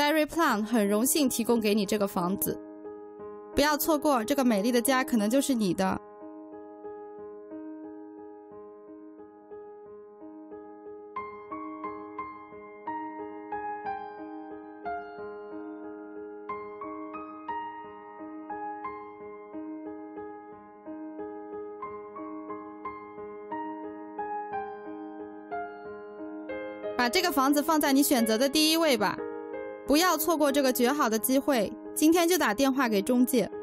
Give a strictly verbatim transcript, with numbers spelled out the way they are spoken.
Berry Plan 很荣幸提供给你这个房子，不要错过，这个美丽的家可能就是你的。把这个房子放在你选择的第一位吧，不要错过这个绝好的机会，今天就打电话给中介。